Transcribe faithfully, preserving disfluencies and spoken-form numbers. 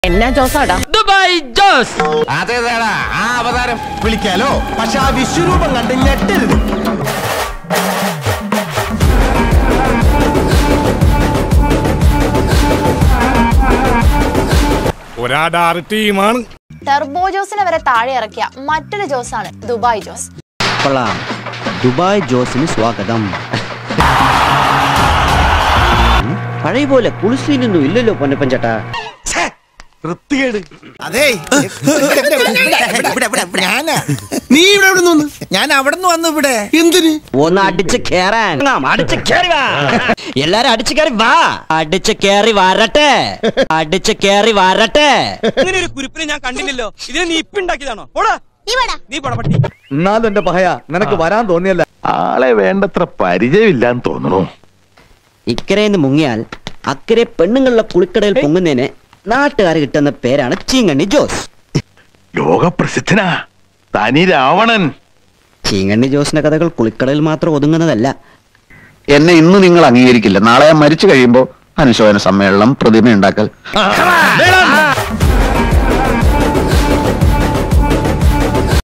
എന്നാ ജോസാടാ? ദുബായ് ജോസ്. അതേതാടാ ആ അവതാരം വിളിക്കാലോ, പക്ഷെ ആ വിശ്വരൂപം കണ്ട് ഞെട്ടരുത്. ഒരാടാറ് ടീമാണ്. ടർബോ ജോസിനെ വരെ താഴെ ഇറക്കിയ മറ്റൊരു ജോസാണ് ദുബായ് ജോസ്. കൊള്ളാം. ദുബായ് ജോസിന് സ്വാഗതം. പഴയ പോലെ കുളിസീനൊന്നും ഇല്ലല്ലോ പൊന്നപ്പൻ ചേട്ടാ. അതെ നീ ഇവിടെ എവിടെ നിന്ന്? ഞാൻ അവിടെ നിന്ന് വന്നു. ഇവിടെ എന്തിന്? ഒന്ന് അടിച്ച് കേറാൻ. അടിച്ച് കേറി വാ. എല്ലാരും അടിച്ച് കേറി വാ. അടിച്ച് കേറി വരട്ടെ. അടിച്ച് കേറി വരട്ടെ. ഇങ്ങനെ ഒരു കുരിപ്പിനെ ഞാൻ കണ്ടില്ലല്ലോ. ഇതിനെ നീ ഇപ്പിണ്ടാക്കിയതാണോ? നീ പടപട്ടി. എന്നാലും എന്റെ പഹയ നിനക്ക് വരാൻ തോന്നിയല്ല. ആളെ വേണ്ടത്ര പരിചയമില്ലാന്ന് തോന്നുന്നു. ഇക്കരയെന്ന് മുങ്ങിയാൽ അക്കരെ പെണ്ണുങ്ങളുടെ കുളിക്കടയിൽ പൊങ്ങുന്നതിന് നാട്ടുകാർ കിട്ടുന്ന പേരാണ് ചീങ്കണ്ണി ജോസ്. ലോകപ്രസിദ്ധനാ തനി രാവണൻ. ചീങ്കണ്ണി ജോസിന്റെ കഥകൾ കുളിക്കടയിൽ മാത്രം ഒതുങ്ങുന്നതല്ല. എന്നെ ഇന്ന് നിങ്ങൾ അംഗീകരിക്കില്ല, നാളെ മരിച്ചു കഴിയുമ്പോ അനുശോചന സമ്മേളനം, പ്രതിമ ഉണ്ടാക്കൽ.